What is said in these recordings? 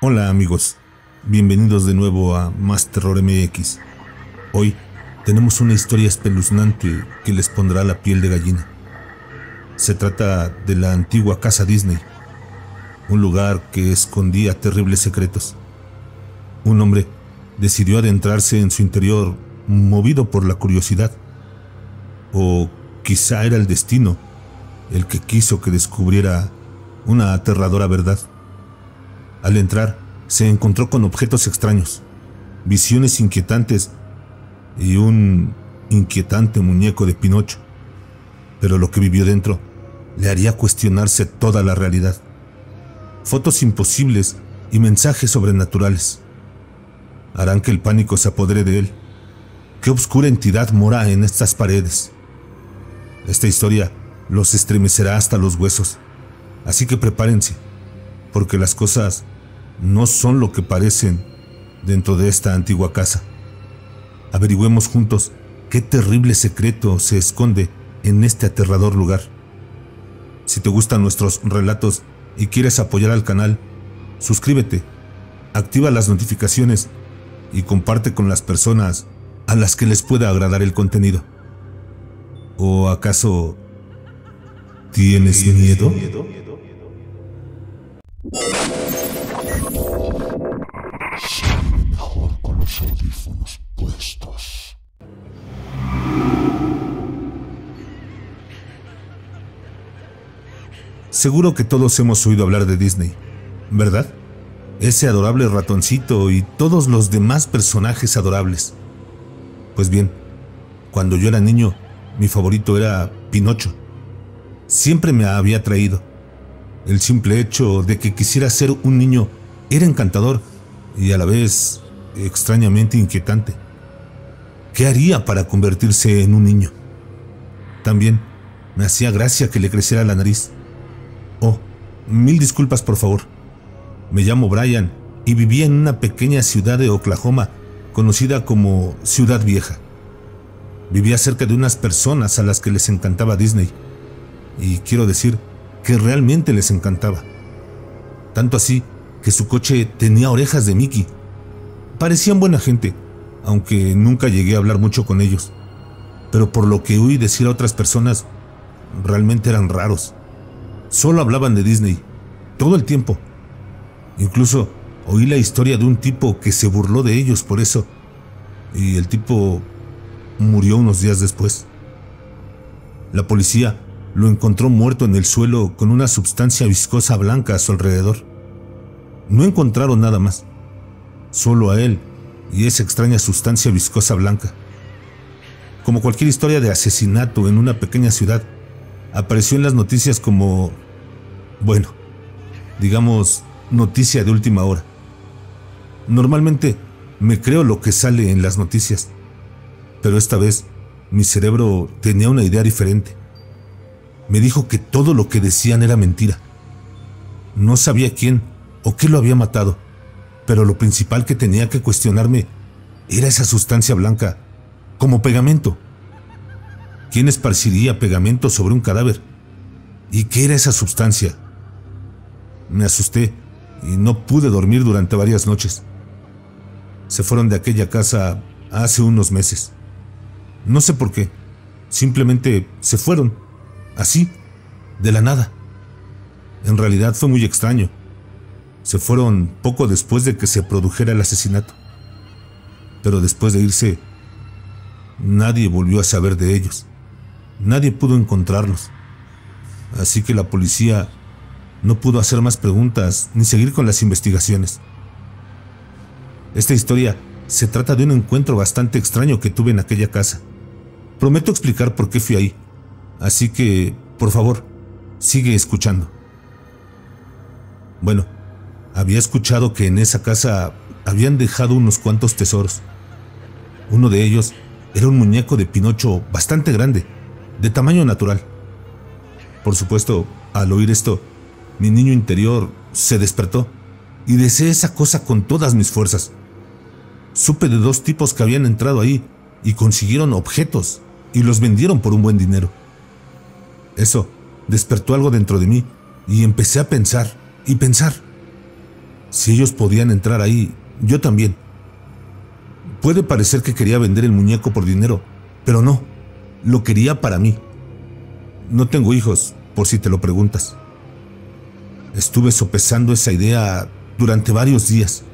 Hola amigos, bienvenidos de nuevo a Más Terror MX. Hoy tenemos una historia espeluznante que les pondrá la piel de gallina. Se trata de la antigua casa Disney, un lugar que escondía terribles secretos. Un hombre decidió adentrarse en su interior movido por la curiosidad. O quizá era el destino el que quiso que descubriera una aterradora verdad. Al entrar, se encontró con objetos extraños, visiones inquietantes y un inquietante muñeco de Pinocho. Pero lo que vivió dentro le haría cuestionarse toda la realidad. Fotos imposibles y mensajes sobrenaturales harán que el pánico se apodere de él. ¿Qué oscura entidad mora en estas paredes? Esta historia los estremecerá hasta los huesos, así que prepárense, porque las cosas no son lo que parecen dentro de esta antigua casa. Averigüemos juntos qué terrible secreto se esconde en este aterrador lugar. Si te gustan nuestros relatos y quieres apoyar al canal, suscríbete, activa las notificaciones y comparte con las personas a las que les pueda agradar el contenido. ¿O acaso tienes miedo? Mejor con los audífonos puestos. Seguro que todos hemos oído hablar de Disney, ¿verdad? Ese adorable ratoncito y todos los demás personajes adorables. Pues bien, cuando yo era niño, mi favorito era Pinocho. Siempre me había atraído. El simple hecho de que quisiera ser un niño era encantador y a la vez extrañamente inquietante. ¿Qué haría para convertirse en un niño? También me hacía gracia que le creciera la nariz. Oh, mil disculpas por favor. Me llamo Brian y vivía en una pequeña ciudad de Oklahoma conocida como Ciudad Vieja. Vivía cerca de unas personas a las que les encantaba Disney. Y quiero decir que realmente les encantaba. Tanto así que su coche tenía orejas de Mickey. Parecían buena gente, aunque nunca llegué a hablar mucho con ellos. Pero por lo que oí decir a otras personas, realmente eran raros. Solo hablaban de Disney, todo el tiempo. Incluso oí la historia de un tipo que se burló de ellos por eso. Y el tipo murió unos días después. La policía lo encontró muerto en el suelo con una sustancia viscosa blanca a su alrededor. No encontraron nada más, solo a él y esa extraña sustancia viscosa blanca. Como cualquier historia de asesinato en una pequeña ciudad, apareció en las noticias como, bueno, digamos, noticia de última hora. Normalmente me creo lo que sale en las noticias, pero esta vez mi cerebro tenía una idea diferente. Me dijo que todo lo que decían era mentira. No sabía quién o qué lo había matado, pero lo principal que tenía que cuestionarme era esa sustancia blanca, como pegamento. ¿Quién esparciría pegamento sobre un cadáver? ¿Y qué era esa sustancia? Me asusté y no pude dormir durante varias noches. Se fueron de aquella casa hace unos meses. No sé por qué, simplemente se fueron, así, de la nada. En realidad fue muy extraño. Se fueron poco después de que se produjera el asesinato. Pero después de irse, nadie volvió a saber de ellos. Nadie pudo encontrarlos. Así que la policía no pudo hacer más preguntas ni seguir con las investigaciones. Esta historia se trata de un encuentro bastante extraño que tuve en aquella casa. Prometo explicar por qué fui ahí. Así que, por favor, sigue escuchando. Bueno, había escuchado que en esa casa habían dejado unos cuantos tesoros. Uno de ellos era un muñeco de Pinocho bastante grande, de tamaño natural. Por supuesto, al oír esto, mi niño interior se despertó y deseé esa cosa con todas mis fuerzas. Supe de dos tipos que habían entrado ahí y consiguieron objetos y los vendieron por un buen dinero. Eso despertó algo dentro de mí y empecé a pensar y pensar. Si ellos podían entrar ahí, yo también. Puede parecer que quería vender el muñeco por dinero, pero no, lo quería para mí. No tengo hijos, por si te lo preguntas. Estuve sopesando esa idea durante varios días.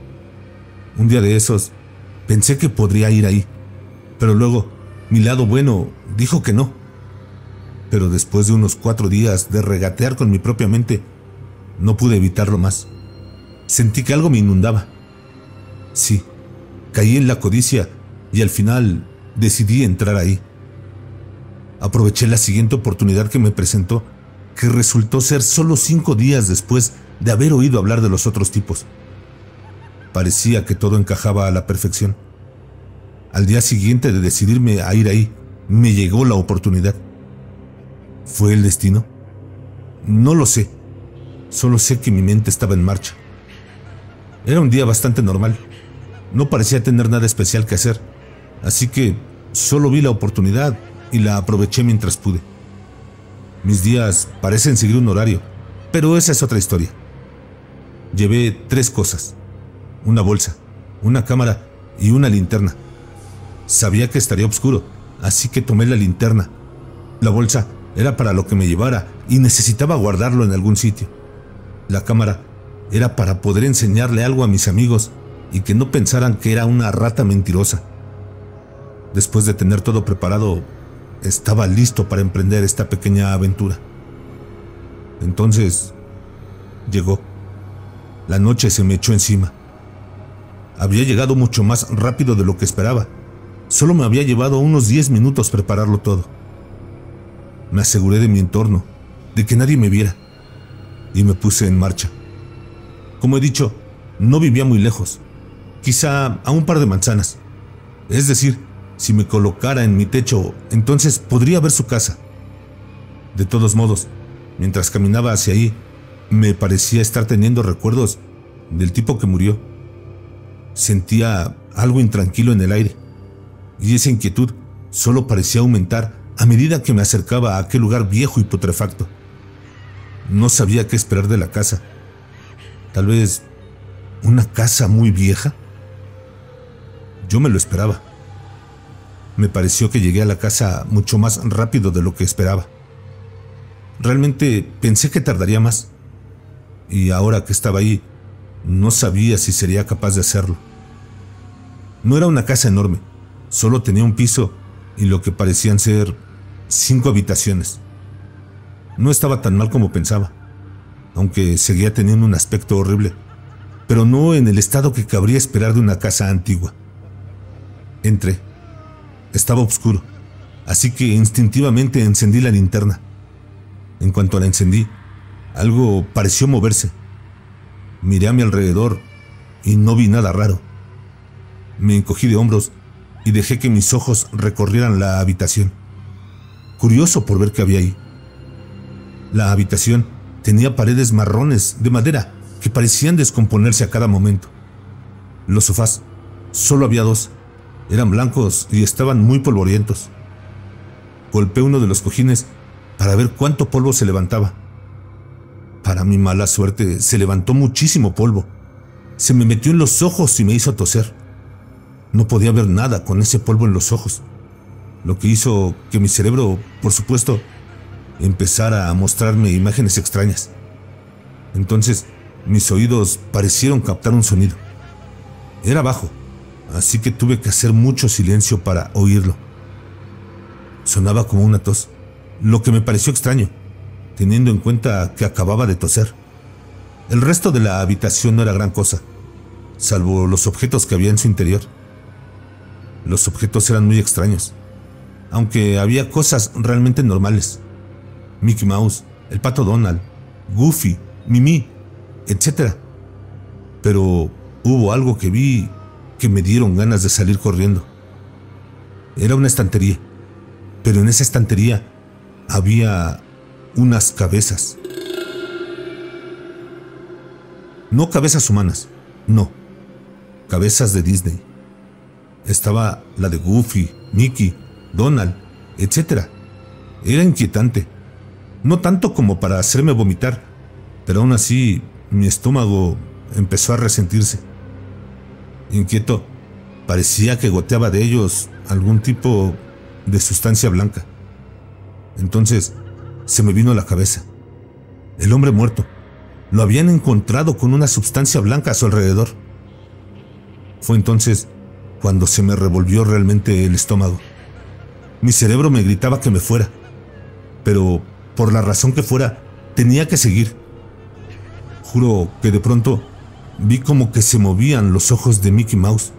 Un día de esos, pensé que podría ir ahí, pero luego mi lado bueno dijo que no. Pero después de unos 4 días de regatear con mi propia mente, no pude evitarlo más. Sentí que algo me inundaba. Sí, caí en la codicia y al final decidí entrar ahí. Aproveché la siguiente oportunidad que me presentó, que resultó ser solo 5 días después de haber oído hablar de los otros tipos. Parecía que todo encajaba a la perfección. Al día siguiente de decidirme a ir ahí, me llegó la oportunidad. ¿Fue el destino? No lo sé. Solo sé que mi mente estaba en marcha. Era un día bastante normal. No parecía tener nada especial que hacer, así que solo vi la oportunidad y la aproveché mientras pude. Mis días parecen seguir un horario, pero esa es otra historia. Llevé 3 cosas: una bolsa, una cámara y una linterna. Sabía que estaría oscuro, así que tomé la linterna. La bolsa era para lo que me llevara y necesitaba guardarlo en algún sitio. La cámara era para poder enseñarle algo a mis amigos y que no pensaran que era una rata mentirosa. Después de tener todo preparado, estaba listo para emprender esta pequeña aventura. Entonces, llegó. La noche se me echó encima. Había llegado mucho más rápido de lo que esperaba. Solo me había llevado unos 10 minutos prepararlo todo. Me aseguré de mi entorno, de que nadie me viera, y me puse en marcha. Como he dicho, no vivía muy lejos, quizá a un par de manzanas. Es decir, si me colocara en mi techo, entonces podría ver su casa. De todos modos, mientras caminaba hacia ahí, me parecía estar teniendo recuerdos del tipo que murió. Sentía algo intranquilo en el aire, y esa inquietud solo parecía aumentar a medida que me acercaba a aquel lugar viejo y putrefacto. No sabía qué esperar de la casa. Tal vez una casa muy vieja. Yo me lo esperaba. Me pareció que llegué a la casa mucho más rápido de lo que esperaba. Realmente pensé que tardaría más, y ahora que estaba ahí, no sabía si sería capaz de hacerlo. No era una casa enorme, solo tenía un piso y lo que parecían ser 5 habitaciones. No estaba tan mal como pensaba, aunque seguía teniendo un aspecto horrible, pero no en el estado que cabría esperar de una casa antigua. Entré. Estaba oscuro, así que instintivamente encendí la linterna. En cuanto la encendí, algo pareció moverse. Miré a mi alrededor y no vi nada raro. Me encogí de hombros y dejé que mis ojos recorrieran la habitación, curioso por ver qué había ahí. La habitación tenía paredes marrones de madera que parecían descomponerse a cada momento. Los sofás, solo había 2, eran blancos y estaban muy polvorientos. Golpeé uno de los cojines para ver cuánto polvo se levantaba. Para mi mala suerte, se levantó muchísimo polvo. Se me metió en los ojos y me hizo toser. No podía ver nada con ese polvo en los ojos, lo que hizo que mi cerebro, por supuesto, empezara a mostrarme imágenes extrañas. Entonces, mis oídos parecieron captar un sonido. Era bajo, así que tuve que hacer mucho silencio para oírlo. Sonaba como una tos, lo que me pareció extraño, teniendo en cuenta que acababa de toser. El resto de la habitación no era gran cosa, salvo los objetos que había en su interior. Los objetos eran muy extraños, aunque había cosas realmente normales. Mickey Mouse, el pato Donald, Goofy, Mimi, etc. Pero hubo algo que vi que me dieron ganas de salir corriendo. Era una estantería, pero en esa estantería había unas cabezas. No cabezas humanas, no, cabezas de Disney. Estaba la de Goofy, Mickey, Donald, etc. Era inquietante, no tanto como para hacerme vomitar, pero aún así mi estómago empezó a resentirse. Inquieto, parecía que goteaba de ellos algún tipo de sustancia blanca. Entonces se me vino a la cabeza. El hombre muerto. Lo habían encontrado con una sustancia blanca a su alrededor. Fue entonces cuando se me revolvió realmente el estómago. Mi cerebro me gritaba que me fuera, pero por la razón que fuera, tenía que seguir. Juro que de pronto vi como que se movían los ojos de Mickey Mouse.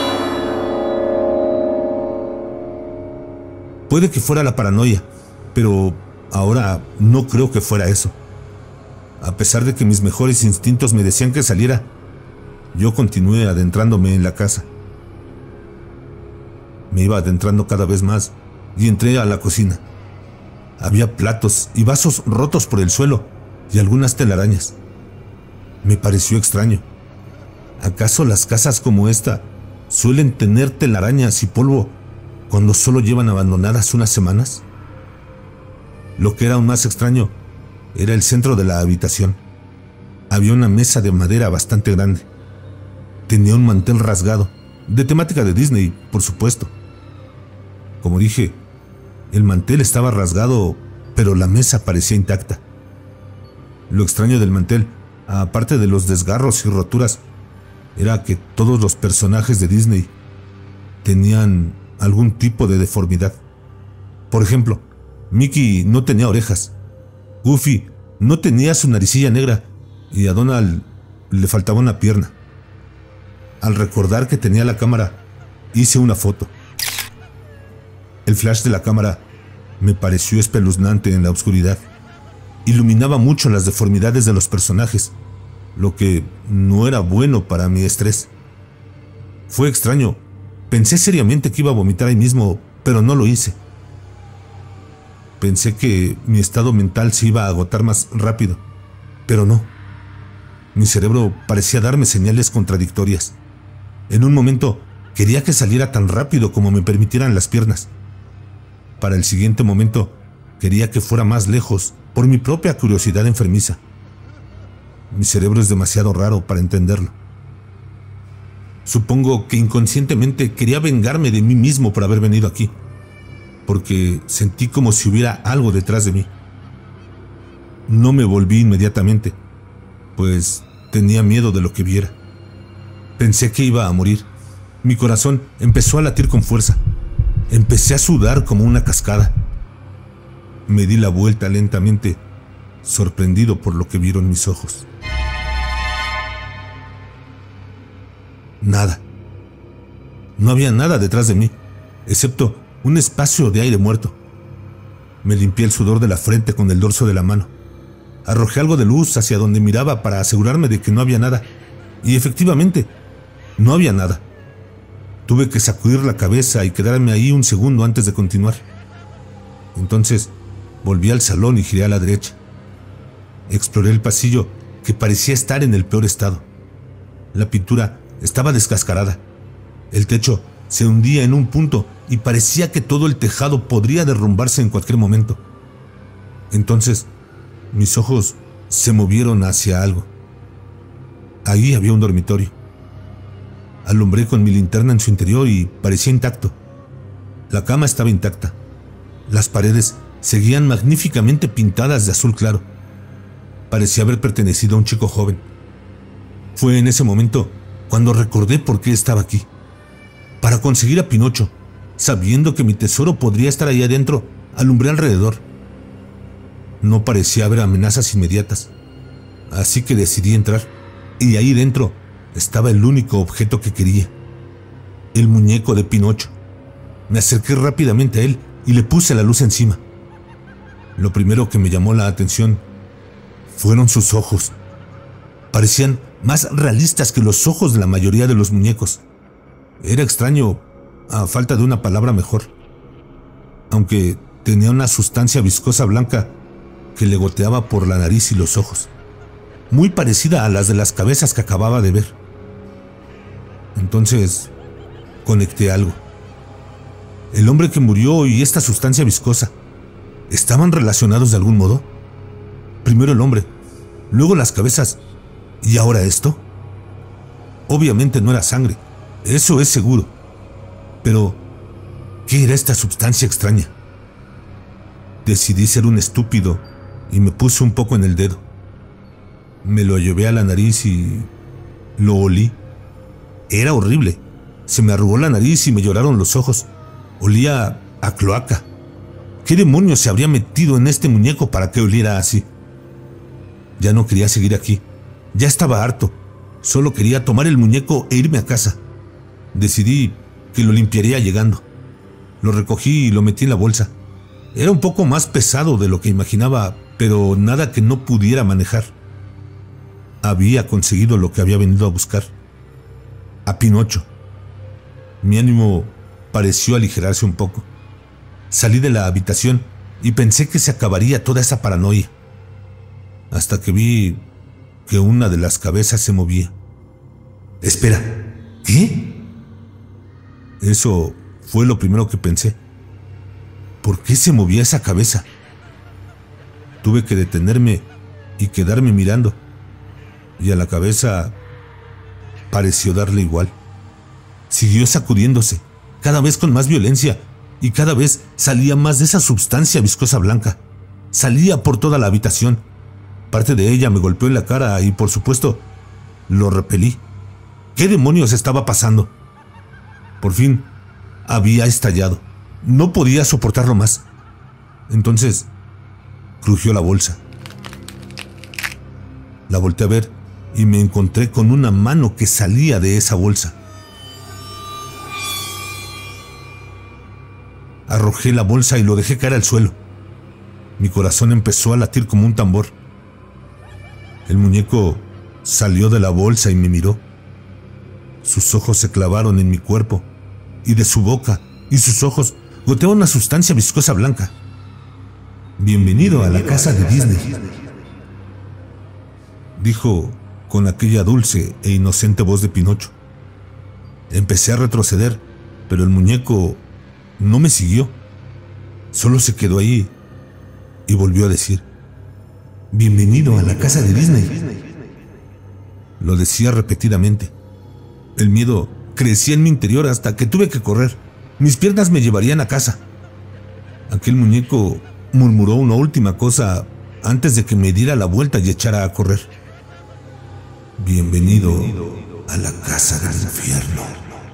Puede que fuera la paranoia, pero ahora no creo que fuera eso. A pesar de que mis mejores instintos me decían que saliera, yo continué adentrándome en la casa. Me iba adentrando cada vez más y entré a la cocina. Había platos y vasos rotos por el suelo y algunas telarañas. Me pareció extraño. ¿Acaso las casas como esta suelen tener telarañas y polvo cuando solo llevan abandonadas unas semanas? Lo que era aún más extraño era el centro de la habitación. Había una mesa de madera bastante grande. Tenía un mantel rasgado, de temática de Disney, por supuesto. Como dije, el mantel estaba rasgado, pero la mesa parecía intacta. Lo extraño del mantel, aparte de los desgarros y roturas, era que todos los personajes de Disney tenían algún tipo de deformidad. Por ejemplo, Mickey no tenía orejas, Goofy no tenía su naricilla negra y a Donald le faltaba una pierna. Al recordar que tenía la cámara, hice una foto. El flash de la cámara me pareció espeluznante en la oscuridad. Iluminaba mucho las deformidades de los personajes, lo que no era bueno para mi estrés. Fue extraño. Pensé seriamente que iba a vomitar ahí mismo, pero no lo hice. Pensé que mi estado mental se iba a agotar más rápido, pero no. Mi cerebro parecía darme señales contradictorias. En un momento quería que saliera tan rápido como me permitieran las piernas. Para el siguiente momento quería que fuera más lejos por mi propia curiosidad enfermiza. Mi cerebro es demasiado raro para entenderlo. Supongo que inconscientemente quería vengarme de mí mismo por haber venido aquí, porque sentí como si hubiera algo detrás de mí. No me volví inmediatamente, pues tenía miedo de lo que viera. Pensé que iba a morir. Mi corazón empezó a latir con fuerza. Empecé a sudar como una cascada. Me di la vuelta lentamente, sorprendido por lo que vieron mis ojos. Nada. No había nada detrás de mí, excepto un espacio de aire muerto. Me limpié el sudor de la frente con el dorso de la mano. Arrojé algo de luz hacia donde miraba para asegurarme de que no había nada. Y efectivamente, no había nada. Tuve que sacudir la cabeza y quedarme ahí un segundo antes de continuar. Entonces, volví al salón y giré a la derecha. Exploré el pasillo, que parecía estar en el peor estado. La pintura estaba descascarada. El techo se hundía en un punto y parecía que todo el tejado podría derrumbarse en cualquier momento. Entonces, mis ojos se movieron hacia algo. Ahí había un dormitorio. Alumbré con mi linterna en su interior y parecía intacto. La cama estaba intacta. Las paredes seguían magníficamente pintadas de azul claro. Parecía haber pertenecido a un chico joven. Fue en ese momento cuando recordé por qué estaba aquí. Para conseguir a Pinocho, sabiendo que mi tesoro podría estar ahí adentro, alumbré alrededor. No parecía haber amenazas inmediatas, así que decidí entrar, y ahí dentro estaba el único objeto que quería: el muñeco de Pinocho. Me acerqué rápidamente a él y le puse la luz encima. Lo primero que me llamó la atención fueron sus ojos. Parecían más realistas que los ojos de la mayoría de los muñecos. Era extraño, a falta de una palabra mejor, aunque tenía una sustancia viscosa blanca que le goteaba por la nariz y los ojos, muy parecida a las de las cabezas que acababa de ver. Entonces conecté algo. El hombre que murió y esta sustancia viscosa, ¿estaban relacionados de algún modo? Primero el hombre, luego las cabezas, ¿y ahora esto? Obviamente no era sangre, eso es seguro. Pero, ¿qué era esta sustancia extraña? Decidí ser un estúpido y me puse un poco en el dedo. Me lo llevé a la nariz y lo olí. Era horrible. Se me arrugó la nariz y me lloraron los ojos. Olía a cloaca. ¿Qué demonios se habría metido en este muñeco para que oliera así? Ya no quería seguir aquí. Ya estaba harto. Solo quería tomar el muñeco e irme a casa. Decidí que lo limpiaría llegando. Lo recogí y lo metí en la bolsa. Era un poco más pesado de lo que imaginaba, pero nada que no pudiera manejar. Había conseguido lo que había venido a buscar. A Pinocho. Mi ánimo pareció aligerarse un poco. Salí de la habitación y pensé que se acabaría toda esa paranoia. Hasta que vi que una de las cabezas se movía. Espera, ¿qué? Eso fue lo primero que pensé. ¿Por qué se movía esa cabeza? Tuve que detenerme y quedarme mirando. Y a la cabeza pareció darle igual. Siguió sacudiéndose, cada vez con más violencia, y cada vez salía más de esa sustancia viscosa blanca. Salía por toda la habitación. Parte de ella me golpeó en la cara y, por supuesto, lo repelí. ¿Qué demonios estaba pasando? Por fin, había estallado. No podía soportarlo más. Entonces, crujió la bolsa. La volteé a ver y me encontré con una mano que salía de esa bolsa. Arrojé la bolsa y lo dejé caer al suelo. Mi corazón empezó a latir como un tambor. El muñeco salió de la bolsa y me miró. Sus ojos se clavaron en mi cuerpo, y de su boca y sus ojos goteaba una sustancia viscosa blanca. Bienvenido a la casa de Disney, dijo con aquella dulce e inocente voz de Pinocho. Empecé a retroceder, pero el muñeco no me siguió. Solo se quedó ahí y volvió a decir: bienvenido a la casa de Disney. Lo decía repetidamente. El miedo crecía en mi interior hasta que tuve que correr. Mis piernas me llevarían a casa. Aquel muñeco murmuró una última cosa antes de que me diera la vuelta y echara a correr. Bienvenido a la casa del infierno.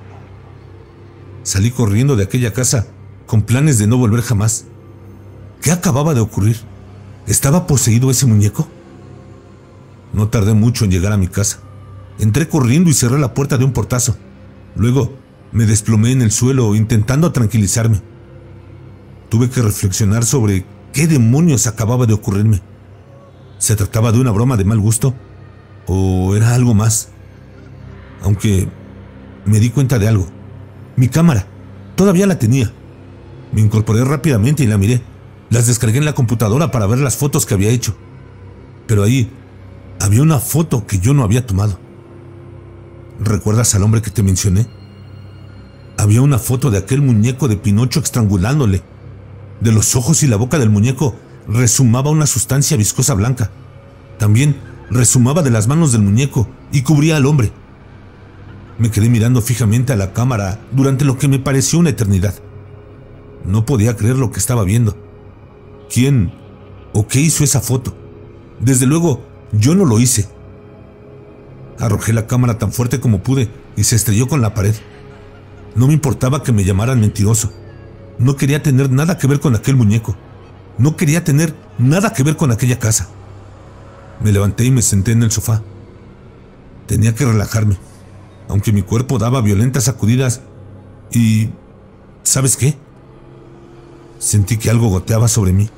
Salí corriendo de aquella casa con planes de no volver jamás. ¿Qué acababa de ocurrir? ¿Estaba poseído ese muñeco? No tardé mucho en llegar a mi casa. Entré corriendo y cerré la puerta de un portazo. Luego me desplomé en el suelo intentando tranquilizarme. Tuve que reflexionar sobre qué demonios acababa de ocurrirme. ¿Se trataba de una broma de mal gusto? ¿O era algo más? Aunque me di cuenta de algo. Mi cámara, todavía la tenía. Me incorporé rápidamente y la miré. Las descargué en la computadora para ver las fotos que había hecho. Pero ahí había una foto que yo no había tomado. ¿Recuerdas al hombre que te mencioné? Había una foto de aquel muñeco de Pinocho estrangulándole. De los ojos y la boca del muñeco resumaba una sustancia viscosa blanca. También resumaba de las manos del muñeco y cubría al hombre. Me quedé mirando fijamente a la cámara durante lo que me pareció una eternidad. No podía creer lo que estaba viendo. ¿Quién o qué hizo esa foto? Desde luego, yo no lo hice. Arrojé la cámara tan fuerte como pude y se estrelló con la pared. No me importaba que me llamaran mentiroso. No quería tener nada que ver con aquel muñeco. No quería tener nada que ver con aquella casa. Me levanté y me senté en el sofá. Tenía que relajarme, aunque mi cuerpo daba violentas sacudidas. Y... ¿sabes qué? Sentí que algo goteaba sobre mí.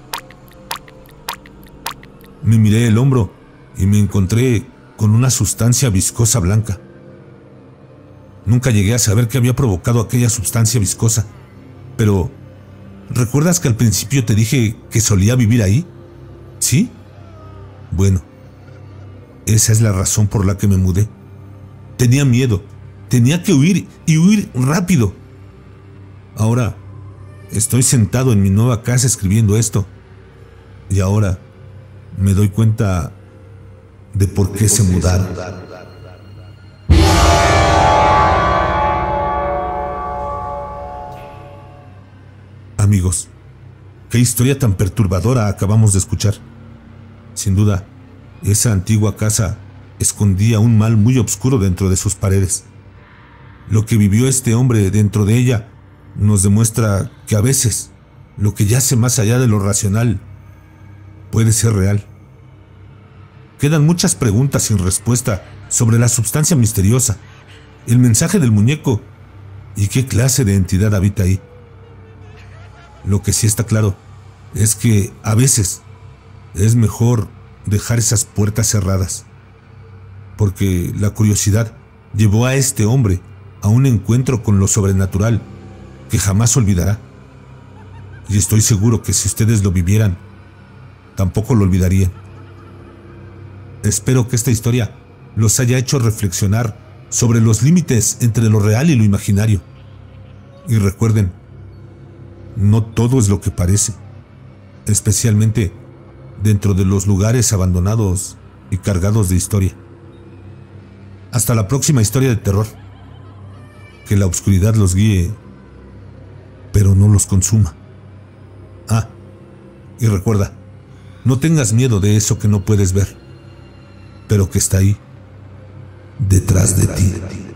Me miré el hombro y me encontré con una sustancia viscosa blanca. Nunca llegué a saber qué había provocado aquella sustancia viscosa, pero ¿recuerdas que al principio te dije que solía vivir ahí? ¿Sí? Bueno, esa es la razón por la que me mudé. Tenía miedo, tenía que huir y huir rápido. Ahora estoy sentado en mi nueva casa escribiendo esto, y ahora me doy cuenta de por qué se mudaron. Qué historia tan perturbadora acabamos de escuchar. Sin duda, esa antigua casa escondía un mal muy oscuro dentro de sus paredes. Lo que vivió este hombre dentro de ella nos demuestra que a veces lo que yace más allá de lo racional puede ser real. Quedan muchas preguntas sin respuesta sobre la sustancia misteriosa, el mensaje del muñeco y qué clase de entidad habita ahí. Lo que sí está claro es que a veces es mejor dejar esas puertas cerradas, porque la curiosidad llevó a este hombre a un encuentro con lo sobrenatural que jamás olvidará. Y estoy seguro que si ustedes lo vivieran, tampoco lo olvidarían. Espero que esta historia los haya hecho reflexionar sobre los límites entre lo real y lo imaginario. Y recuerden, no todo es lo que parece, especialmente dentro de los lugares abandonados y cargados de historia. Hasta la próxima historia de terror. Que la oscuridad los guíe, pero no los consuma. Ah, y recuerda, no tengas miedo de eso que no puedes ver, pero que está ahí, detrás de ti.